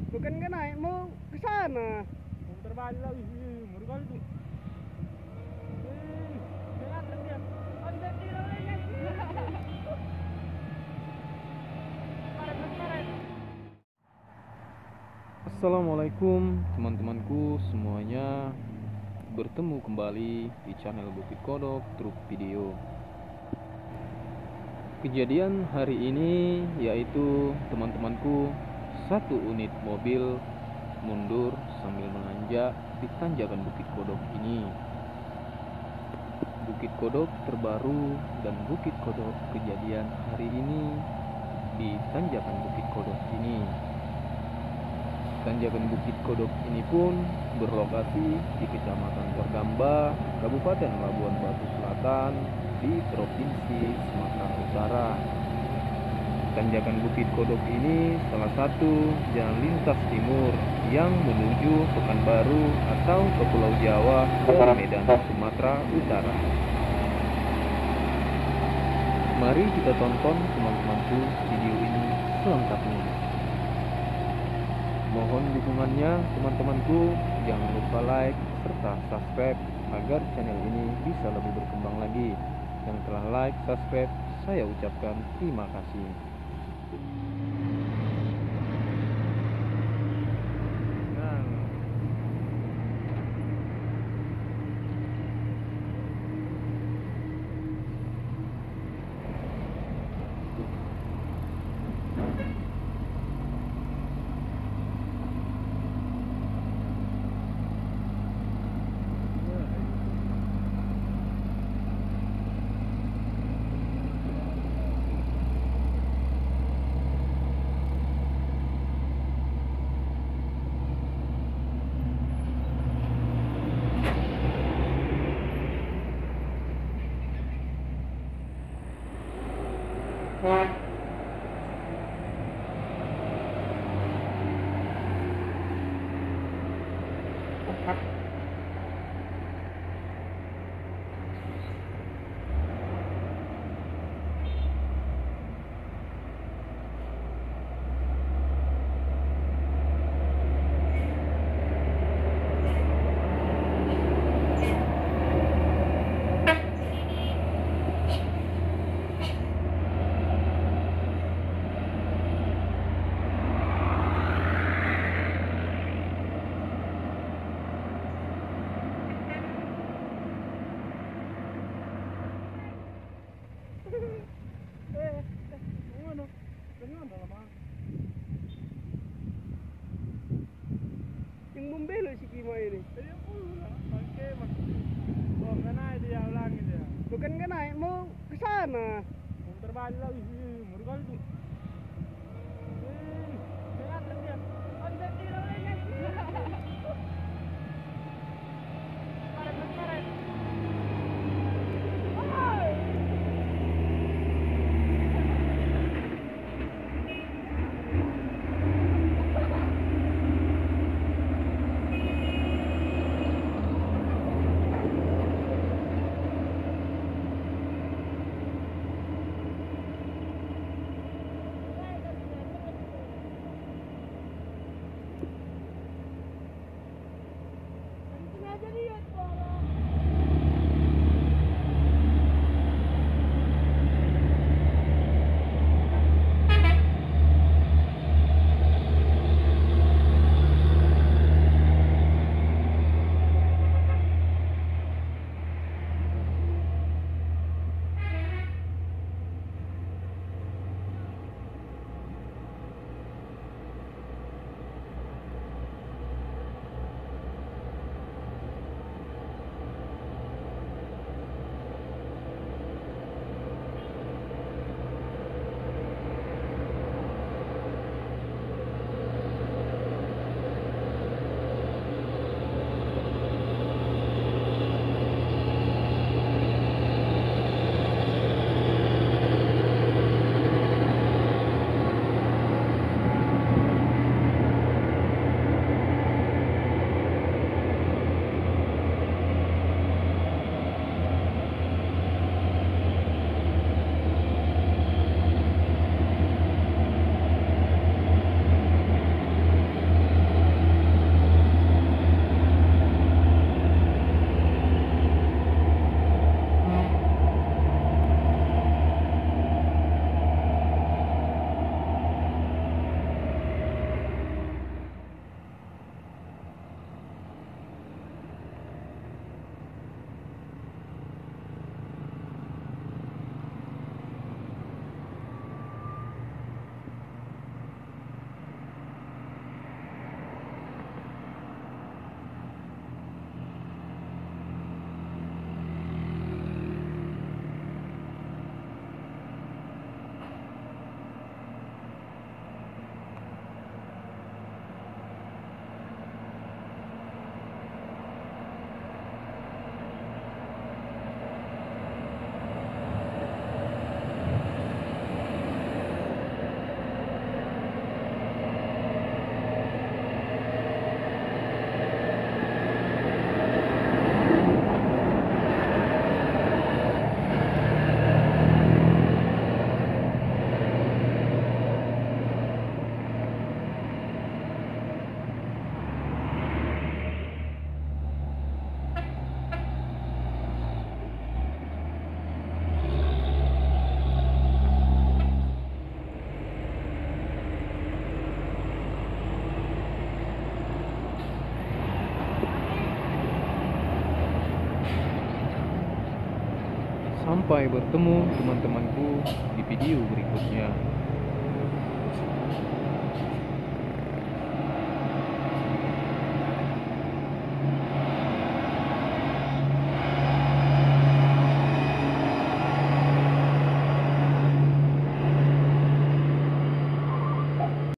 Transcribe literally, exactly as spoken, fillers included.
Bukan kan naik mau ke sana. Muter balik lagi. Ih, ngeri kali tuh. Ih, dia nganter dia. Oh, dia tidak boleh guys. Karet, karet. Assalamualaikum teman-temanku semuanya. Bertemu kembali di channel Bukit Kodok Truk Video. Kejadian hari ini yaitu teman-temanku, satu unit mobil mundur sambil menanjak di tanjakan Bukit Kodok ini. Bukit Kodok terbaru dan Bukit Kodok kejadian hari ini di tanjakan Bukit Kodok ini. Tanjakan Bukit Kodok ini pun berlokasi di Kecamatan Terdamba, Kabupaten Labuan Batu Selatan, di Provinsi Sumatera Utara. Tanjakan Bukit Kodok ini salah satu jalan lintas timur yang menuju Pekanbaru atau ke Pulau Jawa dari Medan, Sumatera Utara. Mari kita tonton teman-temanku video ini selengkapnya. Mohon dukungannya teman-temanku, jangan lupa like serta subscribe agar channel ini bisa lebih berkembang lagi. Yang telah like, subscribe, saya ucapkan terima kasih. Yang membelok si Kimo ini. Dia pulang, pakai maksud. Oh, karena dia ulangi dia. Bukan kan naik mau ke sana. Muter balik lagi. Ih, ngeri kali tuh. Ih, dia nganter dia. Oh, dia tidak boleh guys. Karet, karet. Sampai bertemu teman-temanku di video berikutnya.